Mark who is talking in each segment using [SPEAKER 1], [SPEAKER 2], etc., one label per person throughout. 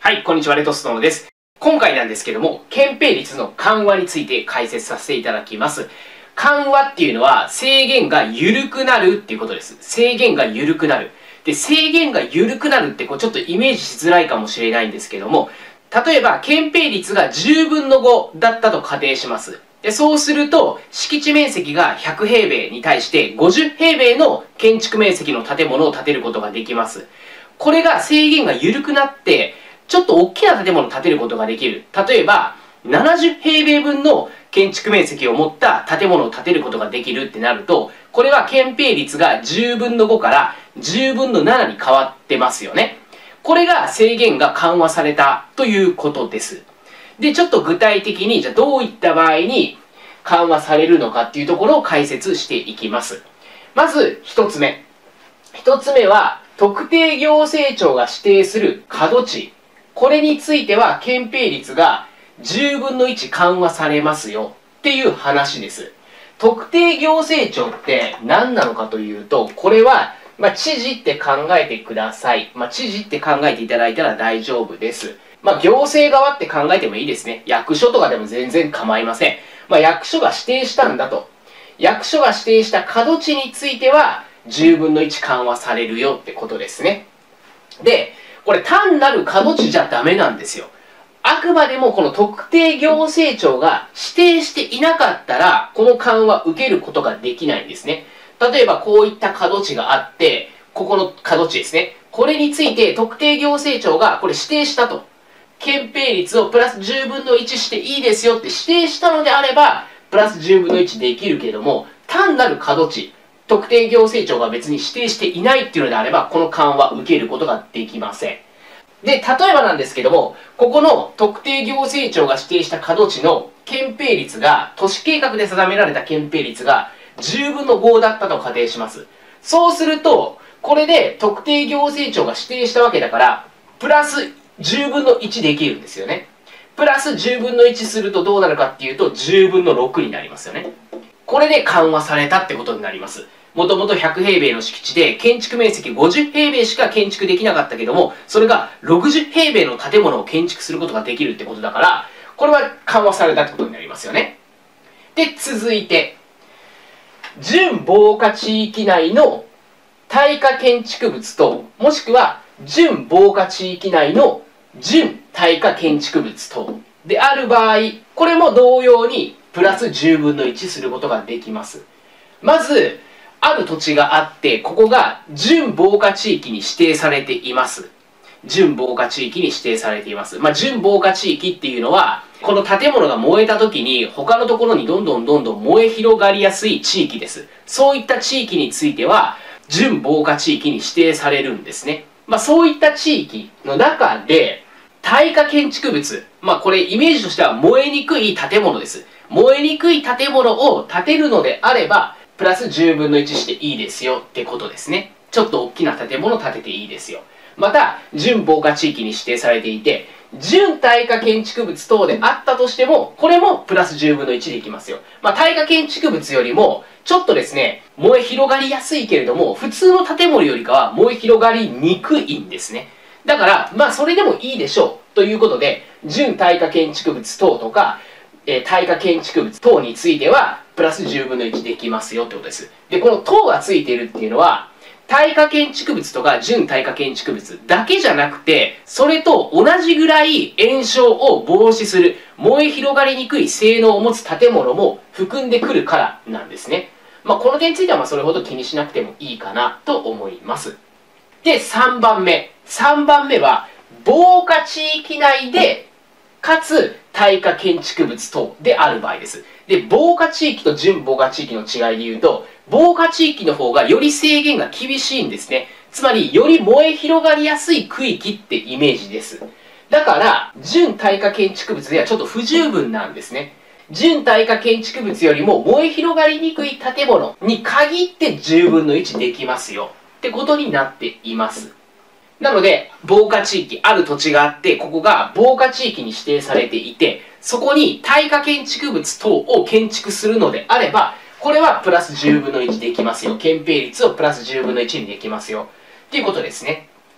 [SPEAKER 1] はい、こんにちは、レトストノです。今回なんですけども、憲兵率の緩和について解説させていただきます。緩和っていうのは制限が緩くなるっていうことです。制限が緩くなる。で、制限が緩くなるってちょっとイメージしづらいかもしれないんですけども、例えば憲兵率が10分の5だったと仮定します。で、そうすると、敷地面積が100平米に対して50平米の建築面積の建物を建てることができます。これが制限が緩くなって、ちょっと大きな建物を建てることができる。例えば、70平米分の建築面積を持った建物を建てることができるってなると、これは憲兵率が10分の5から10分の7に変わってますよね。これが制限が緩和されたということです。で、ちょっと具体的に、じゃあどういった場合に緩和されるのかっていうところを解説していきます。まず、一つ目。一つ目は、特定行政庁が指定する角地。これについては憲兵率が10分の1緩和されますよっていう話です。特定行政庁って何なのかというと、これは、知事って考えてください。知事って考えていただいたら大丈夫です。行政側って考えてもいいですね。役所とかでも全然構いません。役所が指定したんだと。役所が指定した角地については10分の1緩和されるよってことですね。で、これ単なる角地じゃダメなんですよ。あくまでもこの特定行政庁が指定していなかったら、この緩和受けることができないんですね。例えばこういった角地があって、ここの角地ですね。これについて特定行政庁がこれ指定したと。憲兵率をプラス10分の1していいですよって指定したのであれば、プラス10分の1できるけれども、単なる角地、特定行政庁が別に指定していないっていうのであれば、この緩和を受けることができません。で、例えばなんですけども、ここの特定行政庁が指定した角地の憲兵率が、都市計画で定められた憲兵率が10分の5だったと仮定します。そうすると、これで特定行政庁が指定したわけだから、プラス10分の1できるんですよね。プラス10分の1するとどうなるかっていうと、10分の6になりますよね。これで緩和されたってことになります。もともと100平米の敷地で建築面積50平米しか建築できなかったけども、それが60平米の建物を建築することができるってことだから、これは緩和されたってことになりますよね。で、続いて、準防火地域内の耐火建築物と、もしくは準防火地域内の準耐火建築物等である場合、これも同様にプラス10分の1することができます。まず、ある土地があって、ここが準防火地域に指定されています。準防火地域に指定されています。準防火地域っていうのは、この建物が燃えた時に他のところにどんどん燃え広がりやすい地域です。そういった地域については、準防火地域に指定されるんですね。そういった地域の中で、耐火建築物。これイメージとしては燃えにくい建物です。燃えにくい建物を建てるのであれば、プラス10分の1していいですよってことですね。ちょっと大きな建物を建てていいですよ。また、準防火地域に指定されていて、準耐火建築物等であったとしても、これもプラス10分の1でいきますよ。耐火建築物よりも、ちょっとですね、燃え広がりやすいけれども、普通の建物よりかは燃え広がりにくいんですね。だから、それでもいいでしょう。ということで、準耐火建築物等とか、耐火建築物等については、プラス10分の1できますよってことです。で、この等がついているっていうのは、耐火建築物とか準耐火建築物だけじゃなくて、それと同じぐらい延焼を防止する、燃え広がりにくい性能を持つ建物も含んでくるからなんですね。この点についてはそれほど気にしなくてもいいかなと思います。で、3番目。3番目は、防火地域内で、かつ耐火建築物等である場合です。で、防火地域と準防火地域の違いで言うと、防火地域の方がより制限が厳しいんですね。つまり、より燃え広がりやすい区域ってイメージです。だから、準耐火建築物ではちょっと不十分なんですね。準耐火建築物よりも燃え広がりにくい建物に限って10分の1できますよってことになっています。なので、防火地域、ある土地があって、ここが防火地域に指定されていて、そこに耐火建築物等を建築するのであれば、これはプラス10分の1できますよ。憲兵率をプラス10分の1にできますよ。っていうことですね。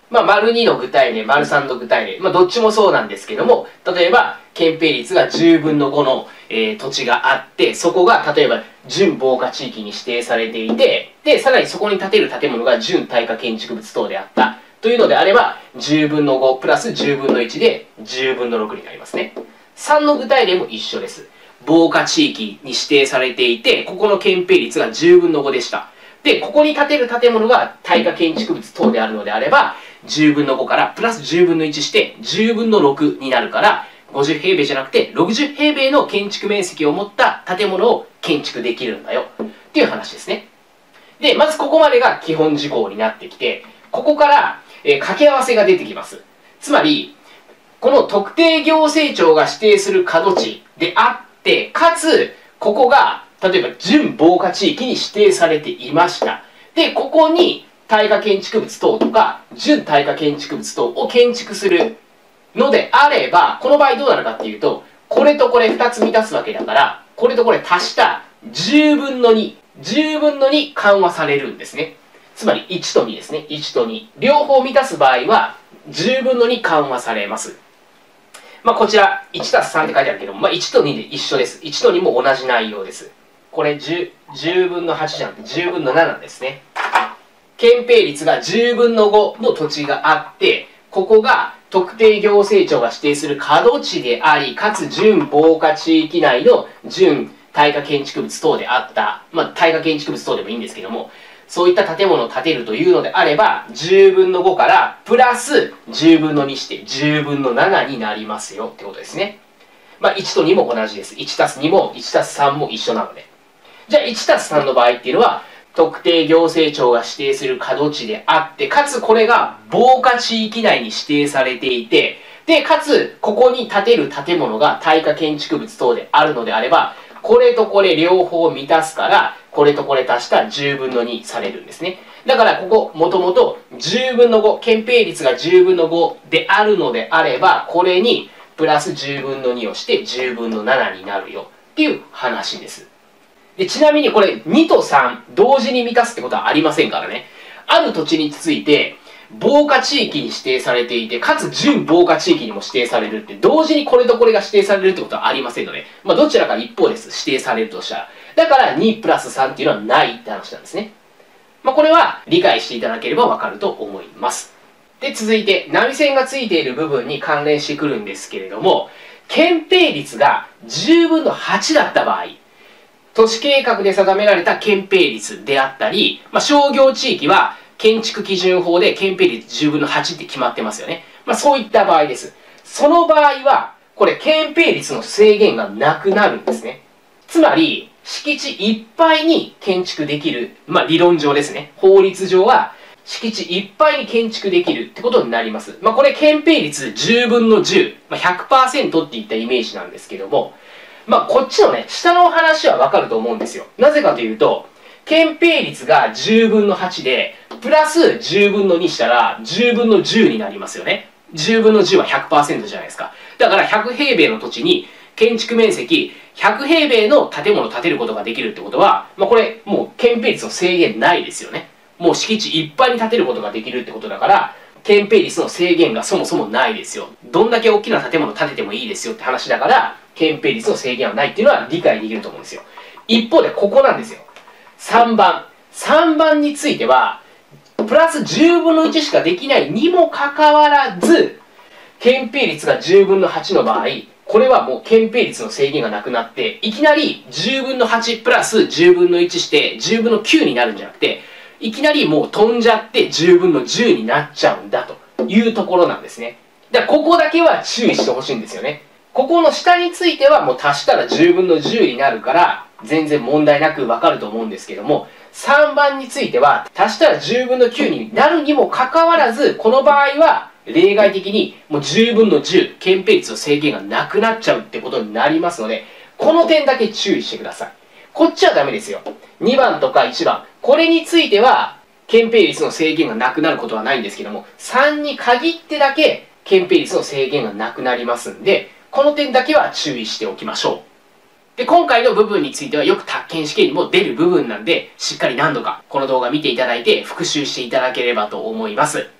[SPEAKER 1] 丸2の具体例、丸3の具体例、どっちもそうなんですけども、例えば、建蔽率が10分の5の、土地があって、そこが例えば準防火地域に指定されていて、で、さらにそこに建てる建物が準耐火建築物等であった。というのであれば、10分の5プラス10分の1で10分の6になりますね。3の具体例も一緒です。防火地域に指定されていて、ここの建蔽率が10分の5でした。で、ここに建てる建物が耐火建築物等であるのであれば、10分の5からプラス10分の1して10分の6になるから、50平米じゃなくて60平米の建築面積を持った建物を建築できるんだよっていう話ですね。で、まずここまでが基本事項になってきて、ここから、掛け合わせが出てきます。つまり、この特定行政庁が指定する角地であって、かつ、ここが、例えば準防火地域に指定されていました。で、ここに耐火建築物等とか、準耐火建築物等を建築するのであれば、この場合どうなるかっていうと、これとこれ2つ満たすわけだから、これとこれ足した10分の2、10分の2緩和されるんですね。つまり1と2ですね。1と2。両方満たす場合は、10分の2緩和されます。こちら、1たす3って書いてあるけども、1と2で一緒です。1と2も同じ内容です。これ 10分の8じゃなくて10分の7ですね。建蔽率が10分の5の土地があって、ここが特定行政庁が指定する角地であり、かつ準防火地域内の準耐火建築物等であった、耐火建築物等でもいいんですけども、そういった建物を建てるというのであれば、10分の5からプラス10分の2して10分の7になりますよってことですね。1と2も同じです。1たす2も1たす3も一緒なので。じゃあ1たす3の場合っていうのは、特定行政庁が指定する角地であって、かつこれが防火地域内に指定されていて、で、かつここに建てる建物が耐火建築物等であるのであれば、これとこれ両方満たすから、これとこれ足した10分の2されるんですね。だからここ、もともと10分の5、建蔽率が10分の5であるのであれば、これにプラス10分の2をして10分の7になるよっていう話です。で、ちなみにこれ2と3同時に満たすってことはありませんからね。ある土地について防火地域に指定されていて、かつ準防火地域にも指定されるって、同時にこれとこれが指定されるってことはありませんので、どちらか一方です。指定されるとしたら。だから2プラス3っていうのはないって話なんですね。これは理解していただければわかると思います。で、続いて波線がついている部分に関連してくるんですけれども、建蔽率が10分の8だった場合、都市計画で定められた建蔽率であったり、商業地域は建築基準法で建蔽率10分の8って決まってますよね。そういった場合です。その場合は、これ建蔽率の制限がなくなるんですね。つまり、敷地いっぱいに建築できる、理論上ですね。法律上は、敷地いっぱいに建築できるってことになります。これ建蔽率10分の10、100% っていったイメージなんですけども、こっちのね、下の話はわかると思うんですよ。なぜかというと、建蔽率が10分の8で、プラス10分の2したら、10分の10になりますよね。10分の10は 100% じゃないですか。だから100平米の土地に、建築面積100平米の建物を建てることができるってことは、これ、もう建蔽率の制限ないですよね。もう敷地いっぱいに建てることができるってことだから、建蔽率の制限がそもそもないですよ。どんだけ大きな建物を建ててもいいですよって話だから、建蔽率の制限はないっていうのは理解できると思うんですよ。一方でここなんですよ。3番。3番については、プラス10分の1しかできないにもかかわらず、建蔽率が10分の8の場合、これはもう建蔽率の制限がなくなって、いきなり10分の8プラス10分の1して10分の9になるんじゃなくて、いきなりもう飛んじゃって10分の10になっちゃうんだというところなんですね。だからここだけは注意してほしいんですよね。ここの下についてはもう足したら10分の10になるから全然問題なくわかると思うんですけども、3番については足したら10分の9になるにもかかわらず、この場合は例外的にもう10分の10、建蔽率の制限がなくなっちゃうってことになりますので、この点だけ注意してください。こっちはダメですよ。2番とか1番。これについては、建蔽率の制限がなくなることはないんですけども、3に限ってだけ建蔽率の制限がなくなりますんで、この点だけは注意しておきましょう。で、今回の部分についてはよく宅建試験にも出る部分なんで、しっかり何度かこの動画見ていただいて復習していただければと思います。で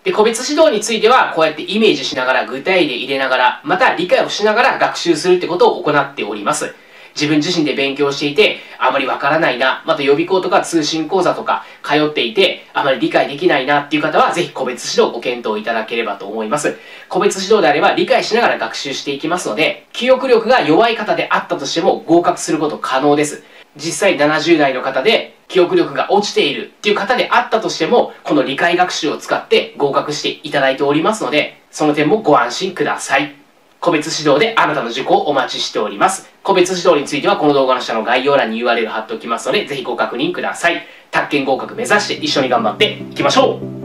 [SPEAKER 1] で、個別指導については、こうやってイメージしながら、具体例入れながら、また理解をしながら学習するってことを行っております。自分自身で勉強していて、あまりわからないな、また予備校とか通信講座とか通っていて、あまり理解できないなっていう方は、ぜひ個別指導をご検討いただければと思います。個別指導であれば理解しながら学習していきますので、記憶力が弱い方であったとしても合格すること可能です。実際70代の方で記憶力が落ちているっていう方であったとしても、この理解学習を使って合格していただいておりますので、その点もご安心ください。個別指導であなたの受講をお待ちしております。個別指導についてはこの動画の下の概要欄に URL 貼っておきますので、ぜひご確認ください。宅建合格目指して一緒に頑張っていきましょう。